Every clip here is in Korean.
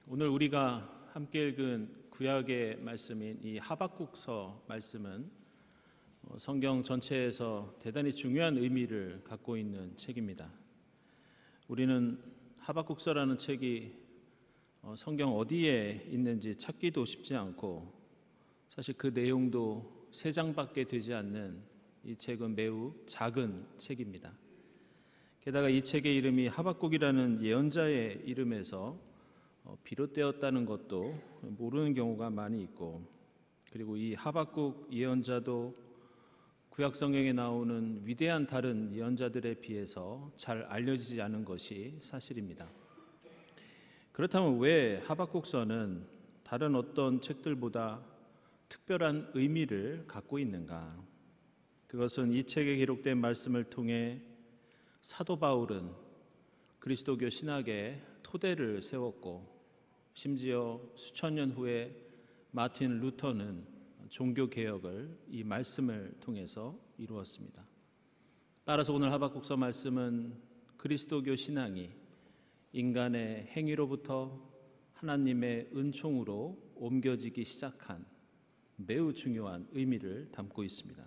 오늘 우리가 함께 읽은 구약의 말씀인 이 하박국서 말씀은 성경 전체에서 대단히 중요한 의미를 갖고 있는 책입니다. 우리는 하박국서라는 책이 성경 어디에 있는지 찾기도 쉽지 않고, 사실 그 내용도 3장밖에 되지 않는 이 책은 매우 작은 책입니다. 게다가 이 책의 이름이 하박국이라는 예언자의 이름에서 비롯되었다는 것도 모르는 경우가 많이 있고, 그리고 이 하박국 예언자도 구약 성경에 나오는 위대한 다른 예언자들에 비해서 잘 알려지지 않은 것이 사실입니다. 그렇다면 왜 하박국서는 다른 어떤 책들보다 특별한 의미를 갖고 있는가? 그것은 이 책에 기록된 말씀을 통해 사도 바울은 그리스도교 신학의 토대를 세웠고, 심지어 수천 년 후에 마틴 루터는 종교개혁을 이 말씀을 통해서 이루었습니다. 따라서 오늘 하박국서 말씀은 그리스도교 신앙이 인간의 행위로부터 하나님의 은총으로 옮겨지기 시작한 매우 중요한 의미를 담고 있습니다.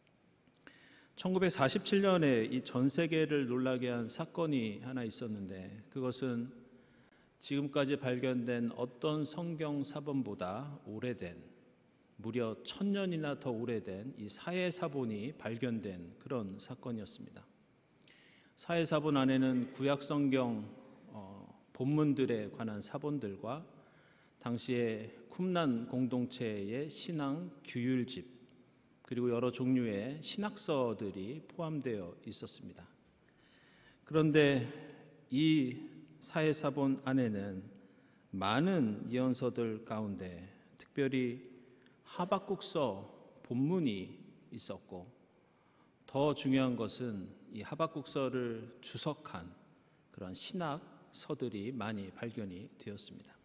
1947년에 이 전 세계를 놀라게 한 사건이 하나 있었는데, 그것은 지금까지 발견된 어떤 성경 사본보다 오래된, 무려 1000년이나 더 오래된 이 사해사본이 발견된 그런 사건이었습니다. 사해사본 안에는 구약 성경 본문들에 관한 사본들과 당시의 쿰란 공동체의 신앙 규율집, 그리고 여러 종류의 신학서들이 포함되어 있었습니다. 그런데 이 사해사본 안에는 많은 예언서들 가운데 특별히 하박국서 본문이 있었고, 더 중요한 것은 이 하박국서를 주석한 그런 신학서들이 많이 발견이 되었습니다.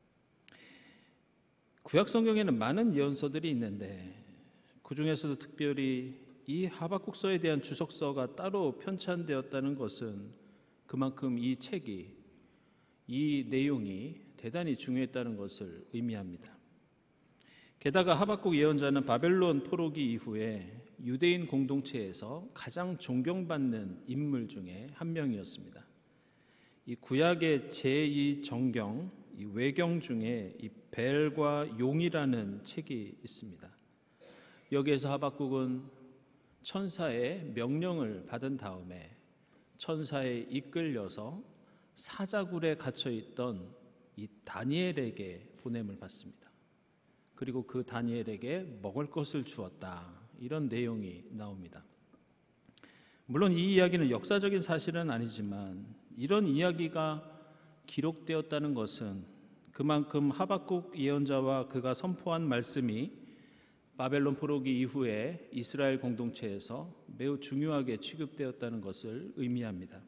구약 성경에는 많은 예언서들이 있는데, 그 중에서도 특별히 이 하박국서에 대한 주석서가 따로 편찬되었다는 것은 그만큼 이 책이, 이 내용이 대단히 중요했다는 것을 의미합니다. 게다가 하박국 예언자는 바벨론 포로기 이후에 유대인 공동체에서 가장 존경받는 인물 중에 한 명이었습니다. 이 구약의 제2정경, 이 외경 중에 이 벨과 용이라는 책이 있습니다. 여기에서 하박국은 천사의 명령을 받은 다음에 천사에 이끌려서 사자굴에 갇혀있던 이 다니엘에게 보냄을 받습니다. 그리고 그 다니엘에게 먹을 것을 주었다, 이런 내용이 나옵니다. 물론 이 이야기는 역사적인 사실은 아니지만, 이런 이야기가 기록되었다는 것은 그만큼 하박국 예언자와 그가 선포한 말씀이 바벨론 포로기 이후에 이스라엘 공동체에서 매우 중요하게 취급되었다는 것을 의미합니다.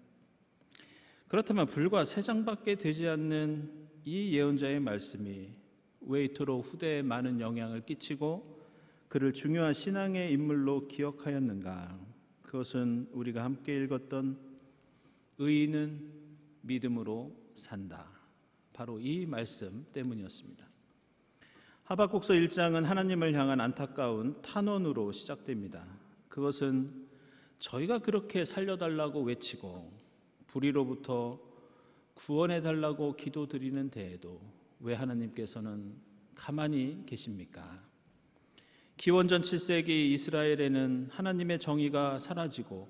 그렇다면 불과 3장밖에 되지 않는 이 예언자의 말씀이 왜 이토록 후대에 많은 영향을 끼치고 그를 중요한 신앙의 인물로 기억하였는가? 그것은 우리가 함께 읽었던 의인은 믿음으로 산다, 바로 이 말씀 때문이었습니다. 하박국서 1장은 하나님을 향한 안타까운 탄원으로 시작됩니다. 그것은 저희가 그렇게 살려달라고 외치고 불의로부터 구원해달라고 기도드리는 데에도 왜 하나님께서는 가만히 계십니까? 기원전 7세기 이스라엘에는 하나님의 정의가 사라지고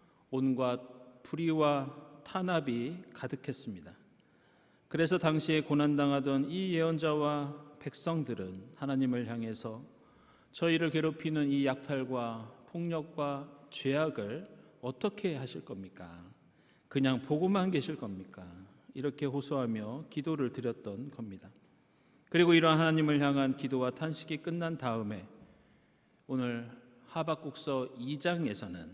온갖 불의와 탄압이 가득했습니다. 그래서 당시에 고난당하던 이 예언자와 백성들은 하나님을 향해서 저희를 괴롭히는 이 약탈과 폭력과 죄악을 어떻게 하실 겁니까? 그냥 보고만 계실 겁니까? 이렇게 호소하며 기도를 드렸던 겁니다. 그리고 이러한 하나님을 향한 기도와 탄식이 끝난 다음에 오늘 하박국서 2장에서는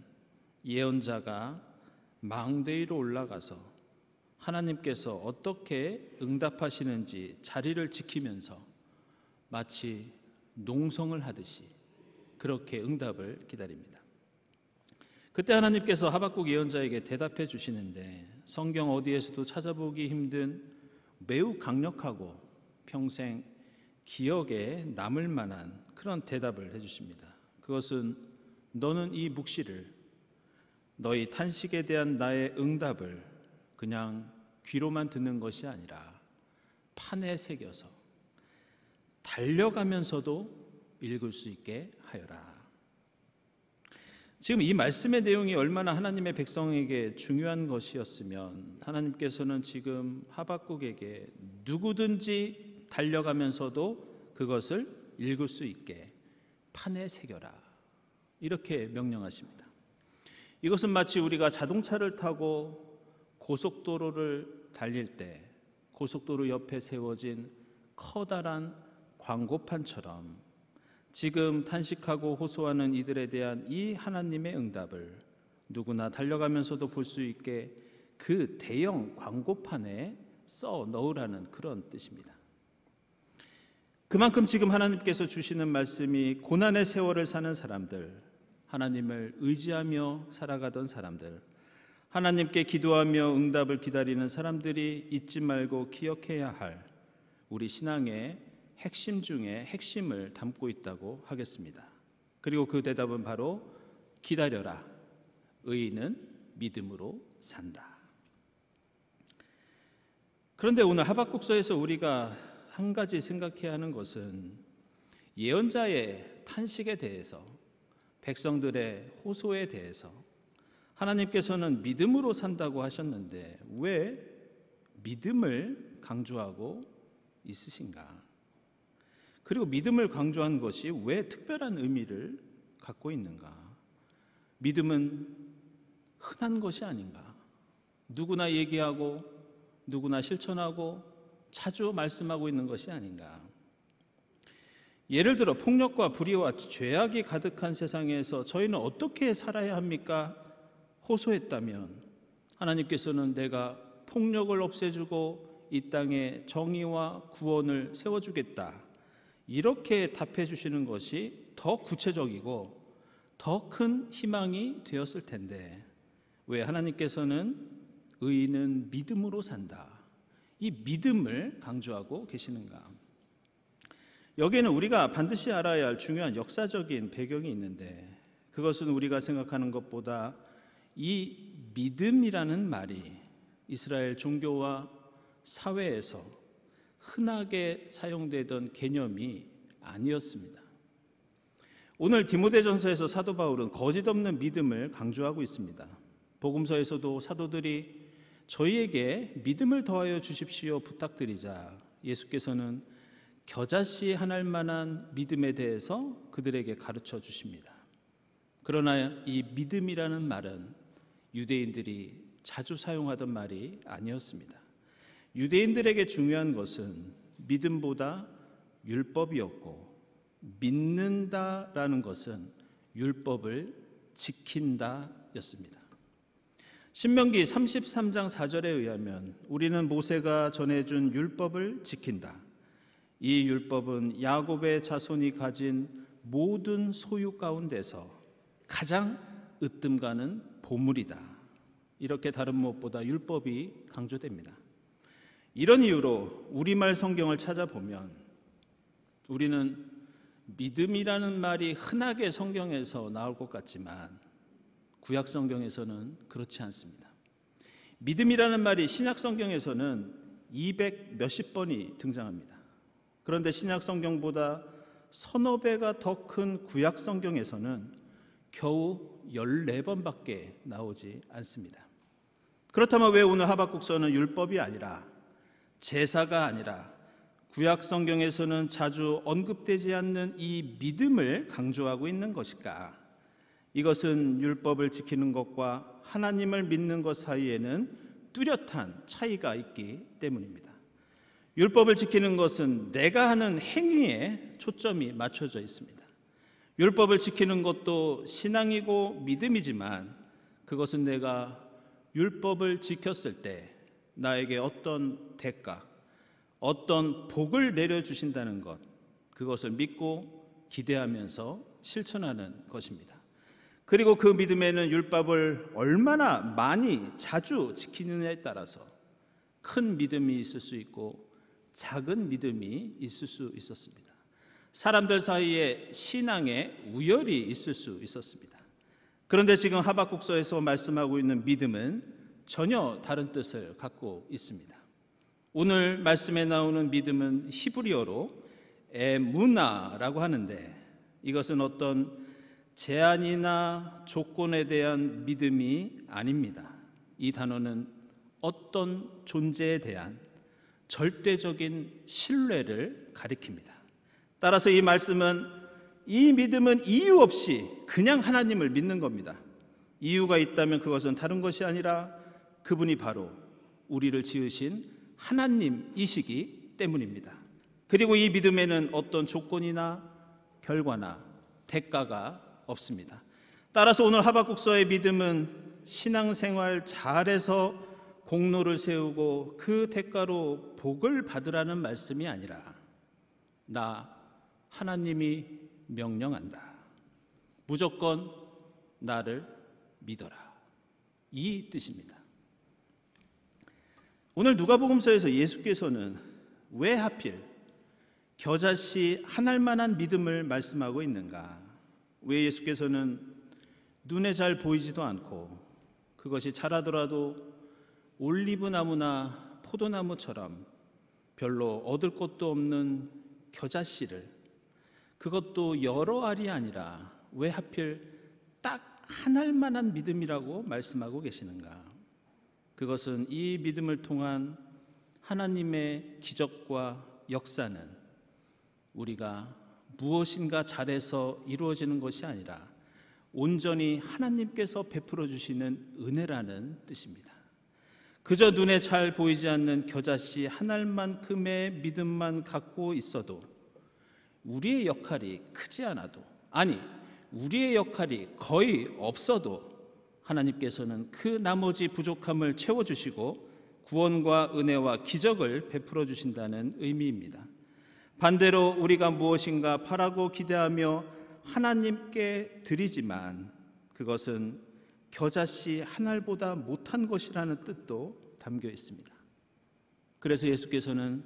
예언자가 망대 위로 올라가서 하나님께서 어떻게 응답하시는지 자리를 지키면서 마치 농성을 하듯이 그렇게 응답을 기다립니다. 그때 하나님께서 하박국 예언자에게 대답해 주시는데, 성경 어디에서도 찾아보기 힘든 매우 강력하고 평생 기억에 남을 만한 그런 대답을 해주십니다. 그것은 너는 이 묵시를, 너희 탄식에 대한 나의 응답을 그냥 귀로만 듣는 것이 아니라 판에 새겨서 달려가면서도 읽을 수 있게 하여라. 지금 이 말씀의 내용이 얼마나 하나님의 백성에게 중요한 것이었으면 하나님께서는 지금 하박국에게 누구든지 달려가면서도 그것을 읽을 수 있게 판에 새겨라, 이렇게 명령하십니다. 이것은 마치 우리가 자동차를 타고 고속도로를 달릴 때 고속도로 옆에 세워진 커다란 광고판처럼 지금 탄식하고 호소하는 이들에 대한 이 하나님의 응답을 누구나 달려가면서도 볼 수 있게 그 대형 광고판에 써 넣으라는 그런 뜻입니다. 그만큼 지금 하나님께서 주시는 말씀이 고난의 세월을 사는 사람들, 하나님을 의지하며 살아가던 사람들, 하나님께 기도하며 응답을 기다리는 사람들이 잊지 말고 기억해야 할 우리 신앙의 핵심 중에 핵심을 담고 있다고 하겠습니다. 그리고 그 대답은 바로 기다려라, 의인은 믿음으로 산다. 그런데 오늘 하박국서에서 우리가 한 가지 생각해야 하는 것은 예언자의 탄식에 대해서, 백성들의 호소에 대해서 하나님께서는 믿음으로 산다고 하셨는데 왜 믿음을 강조하고 있으신가? 그리고 믿음을 강조한 것이 왜 특별한 의미를 갖고 있는가? 믿음은 흔한 것이 아닌가? 누구나 얘기하고 누구나 실천하고 자주 말씀하고 있는 것이 아닌가? 예를 들어 폭력과 불의와 죄악이 가득한 세상에서 저희는 어떻게 살아야 합니까? 호소했다면 하나님께서는 내가 폭력을 없애주고 이 땅에 정의와 구원을 세워주겠다, 이렇게 답해 주시는 것이 더 구체적이고 더 큰 희망이 되었을 텐데 왜 하나님께서는 의인은 믿음으로 산다, 이 믿음을 강조하고 계시는가? 여기에는 우리가 반드시 알아야 할 중요한 역사적인 배경이 있는데 그것은 우리가 생각하는 것보다 이 믿음이라는 말이 이스라엘 종교와 사회에서 흔하게 사용되던 개념이 아니었습니다. 오늘 디모데전서에서 사도 바울은 거짓 없는 믿음을 강조하고 있습니다. 복음서에서도 사도들이 저희에게 믿음을 더하여 주십시오 부탁드리자 예수께서는 겨자씨 하나일 만한 믿음에 대해서 그들에게 가르쳐 주십니다. 그러나 이 믿음이라는 말은 유대인들이 자주 사용하던 말이 아니었습니다. 유대인들에게 중요한 것은 믿음보다 율법이었고 믿는다라는 것은 율법을 지킨다였습니다. 신명기 33장 4절에 의하면 우리는 모세가 전해준 율법을 지킨다. 이 율법은 야곱의 자손이 가진 모든 소유 가운데서 가장 으뜸 가는 보물이다. 이렇게 다른 무엇보다 율법이 강조됩니다. 이런 이유로 우리말 성경을 찾아보면 우리는 믿음이라는 말이 흔하게 성경에서 나올 것 같지만 구약 성경에서는 그렇지 않습니다. 믿음이라는 말이 신약 성경에서는 200 몇십 번이 등장합니다. 그런데 신약 성경보다 서너 배가 더 큰 구약 성경에서는 겨우 14번밖에 나오지 않습니다. 그렇다면 왜 오늘 하박국서는 율법이 아니라 제사가 아니라 구약 성경에서는 자주 언급되지 않는 이 믿음을 강조하고 있는 것일까? 이것은 율법을 지키는 것과 하나님을 믿는 것 사이에는 뚜렷한 차이가 있기 때문입니다. 율법을 지키는 것은 내가 하는 행위에 초점이 맞춰져 있습니다. 율법을 지키는 것도 신앙이고 믿음이지만 그것은 내가 율법을 지켰을 때 나에게 어떤 대가, 어떤 복을 내려주신다는 것, 그것을 믿고 기대하면서 실천하는 것입니다. 그리고 그 믿음에는 율법을 얼마나 많이 자주 지키느냐에 따라서 큰 믿음이 있을 수 있고 작은 믿음이 있을 수 있었습니다. 사람들 사이에 신앙의 우열이 있을 수 있었습니다. 그런데 지금 하박국서에서 말씀하고 있는 믿음은 전혀 다른 뜻을 갖고 있습니다. 오늘 말씀에 나오는 믿음은 히브리어로 에무나라고 하는데, 이것은 어떤 제한이나 조건에 대한 믿음이 아닙니다. 이 단어는 어떤 존재에 대한 절대적인 신뢰를 가리킵니다. 따라서 이 말씀은, 이 믿음은 이유 없이 그냥 하나님을 믿는 겁니다. 이유가 있다면 그것은 다른 것이 아니라 그분이 바로 우리를 지으신 하나님이시기 때문입니다. 그리고 이 믿음에는 어떤 조건이나 결과나 대가가 없습니다. 따라서 오늘 하박국서의 믿음은 신앙생활 잘해서 공로를 세우고 그 대가로 복을 받으라는 말씀이 아니라, 나 하나님이 명령한다, 무조건 나를 믿어라, 이 뜻입니다. 오늘 누가복음서에서 예수께서는 왜 하필 겨자씨 한 알만한 믿음을 말씀하고 있는가? 왜 예수께서는 눈에 잘 보이지도 않고 그것이 자라더라도 올리브 나무나 포도나무처럼 별로 얻을 것도 없는 겨자씨를, 그것도 여러 알이 아니라 왜 하필 딱 한 알만한 믿음이라고 말씀하고 계시는가? 그것은 이 믿음을 통한 하나님의 기적과 역사는 우리가 무엇인가 잘해서 이루어지는 것이 아니라 온전히 하나님께서 베풀어 주시는 은혜라는 뜻입니다. 그저 눈에 잘 보이지 않는 겨자씨 한 알만큼의 믿음만 갖고 있어도, 우리의 역할이 크지 않아도, 아니 우리의 역할이 거의 없어도 하나님께서는 그 나머지 부족함을 채워주시고 구원과 은혜와 기적을 베풀어 주신다는 의미입니다. 반대로 우리가 무엇인가 바라고 기대하며 하나님께 드리지만 그것은 겨자씨 한 알보다 못한 것이라는 뜻도 담겨 있습니다. 그래서 예수께서는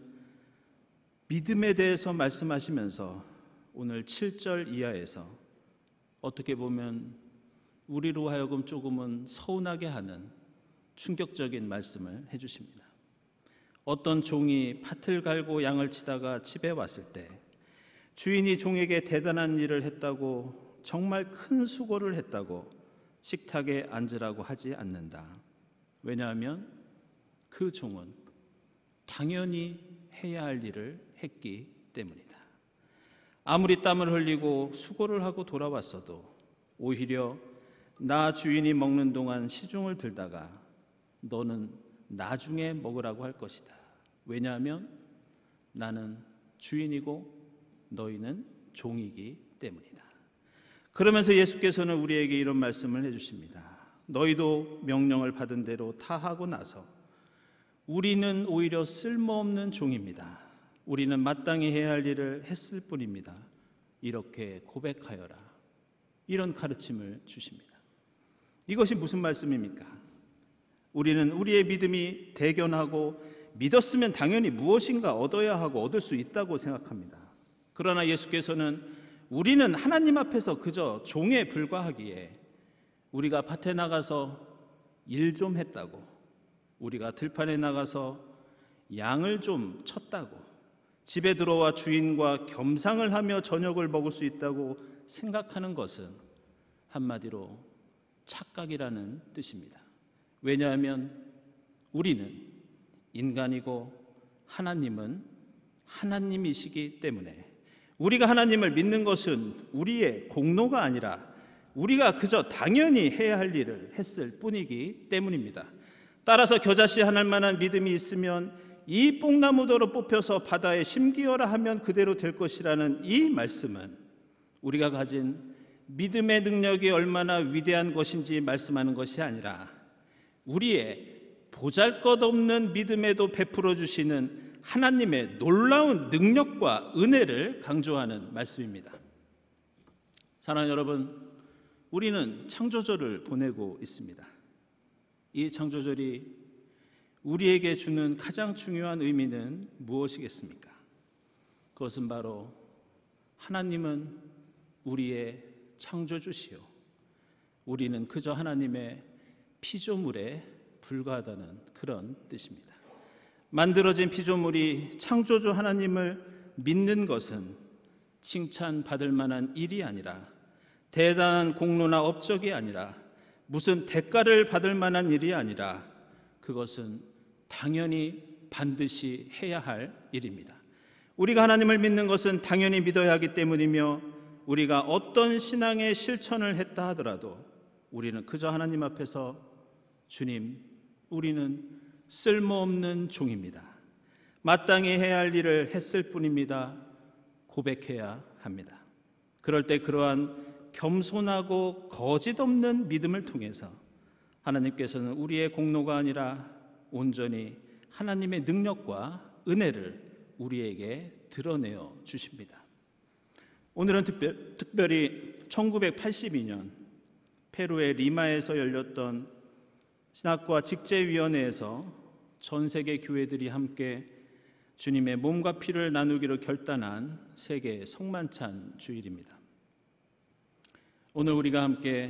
믿음에 대해서 말씀하시면서 오늘 7절 이하에서 어떻게 보면 우리로 하여금 조금은 서운하게 하는 충격적인 말씀을 해주십니다. 어떤 종이 밭을 갈고 양을 치다가 집에 왔을 때 주인이 종에게 대단한 일을 했다고, 정말 큰 수고를 했다고 식탁에 앉으라고 하지 않는다. 왜냐하면 그 종은 당연히 해야 할 일을 했기 때문이다. 아무리 땀을 흘리고 수고를 하고 돌아왔어도 오히려 나 주인이 먹는 동안 시중을 들다가 너는 나중에 먹으라고 할 것이다. 왜냐하면 나는 주인이고 너희는 종이기 때문이다. 그러면서 예수께서는 우리에게 이런 말씀을 해주십니다. 너희도 명령을 받은 대로 다 하고 나서 우리는 오히려 쓸모없는 종입니다. 우리는 마땅히 해야 할 일을 했을 뿐입니다. 이렇게 고백하여라. 이런 가르침을 주십니다. 이것이 무슨 말씀입니까? 우리는 우리의 믿음이 대견하고 믿었으면 당연히 무엇인가 얻어야 하고 얻을 수 있다고 생각합니다. 그러나 예수께서는 우리는 하나님 앞에서 그저 종에 불과하기에, 우리가 밭에 나가서 일 좀 했다고, 우리가 들판에 나가서 양을 좀 쳤다고, 집에 들어와 주인과 겸상을 하며 저녁을 먹을 수 있다고 생각하는 것은 한마디로 착각이라는 뜻입니다. 왜냐하면 우리는 인간이고 하나님은 하나님이시기 때문에, 우리가 하나님을 믿는 것은 우리의 공로가 아니라 우리가 그저 당연히 해야 할 일을 했을 뿐이기 때문입니다. 따라서 겨자씨 한 알만한 믿음이 있으면 이 뽕나무더러 뽑혀서 바다에 심기어라 하면 그대로 될 것이라는 이 말씀은 우리가 가진 믿음의 능력이 얼마나 위대한 것인지 말씀하는 것이 아니라 우리의 보잘것없는 믿음에도 베풀어 주시는 하나님의 놀라운 능력과 은혜를 강조하는 말씀입니다. 사랑하는 여러분, 우리는 창조절을 보내고 있습니다. 이 창조절이 우리에게 주는 가장 중요한 의미는 무엇이겠습니까? 그것은 바로 하나님은 우리의 창조주시요, 우리는 그저 하나님의 피조물에 불과하다는 그런 뜻입니다. 만들어진 피조물이 창조주 하나님을 믿는 것은 칭찬받을 만한 일이 아니라, 대단한 공로나 업적이 아니라, 무슨 대가를 받을 만한 일이 아니라, 그것은 당연히 반드시 해야 할 일입니다. 우리가 하나님을 믿는 것은 당연히 믿어야 하기 때문이며, 우리가 어떤 신앙의 실천을 했다 하더라도 우리는 그저 하나님 앞에서 주님, 우리는 쓸모없는 종입니다, 마땅히 해야 할 일을 했을 뿐입니다, 고백해야 합니다. 그럴 때 그러한 겸손하고 거짓 없는 믿음을 통해서 하나님께서는 우리의 공로가 아니라 온전히 하나님의 능력과 은혜를 우리에게 드러내어 주십니다. 오늘은 특별히 1982년 페루의 리마에서 열렸던 신학과 직제위원회에서 전 세계 교회들이 함께 주님의 몸과 피를 나누기로 결단한 세계 성만찬 주일입니다. 오늘 우리가 함께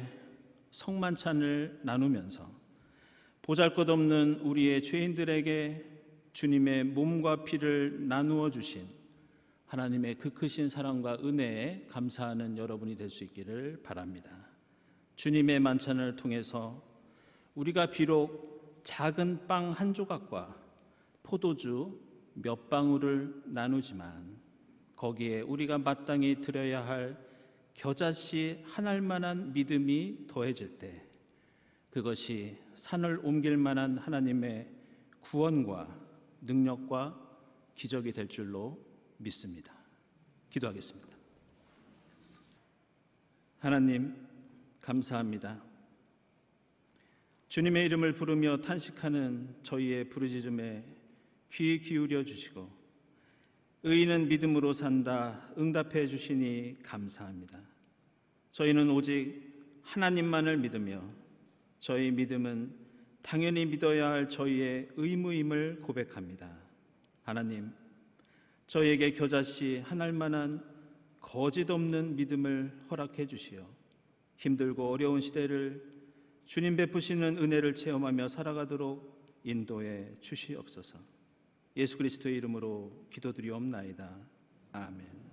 성만찬을 나누면서 보잘것없는 우리의 죄인들에게 주님의 몸과 피를 나누어 주신 하나님의 그 크신 사랑과 은혜에 감사하는 여러분이 될 수 있기를 바랍니다. 주님의 만찬을 통해서 우리가 비록 작은 빵 한 조각과 포도주 몇 방울을 나누지만 거기에 우리가 마땅히 드려야 할 겨자씨 한 알만한 믿음이 더해질 때 그것이 산을 옮길 만한 하나님의 구원과 능력과 기적이 될 줄로 믿습니다. 기도하겠습니다. 하나님, 감사합니다. 주님의 이름을 부르며 탄식하는 저희의 부르짖음에 귀 기울여 주시고 의인은 믿음으로 산다 응답해 주시니 감사합니다. 저희는 오직 하나님만을 믿으며 저희 믿음은 당연히 믿어야 할 저희의 의무임을 고백합니다. 하나님, 저희에게 겨자씨 한 알만한 거짓 없는 믿음을 허락해 주시어 힘들고 어려운 시대를 주님 베푸시는 은혜를 체험하며 살아가도록 인도해 주시옵소서. 예수 그리스도의 이름으로 기도드리옵나이다. 아멘.